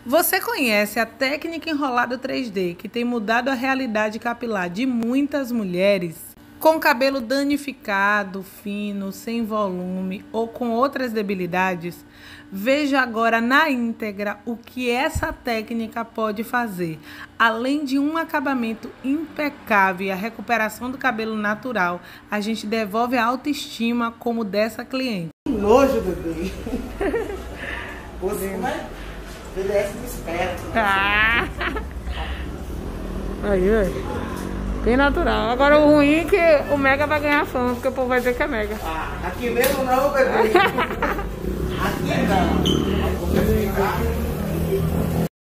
Você conhece a técnica enrolado 3D, que tem mudado a realidade capilar de muitas mulheres? Com cabelo danificado, fino, sem volume ou com outras debilidades? Veja agora na íntegra o que essa técnica pode fazer. Além de um acabamento impecável e a recuperação do cabelo natural, a gente devolve a autoestima como dessa cliente. Nojo, bebê. Você vai... Obedece do esperto. Ah. Aí, bem natural. Agora o ruim é que o Mega vai ganhar fama, porque o povo vai dizer que é Mega. Aqui mesmo não, bebê. Aqui não.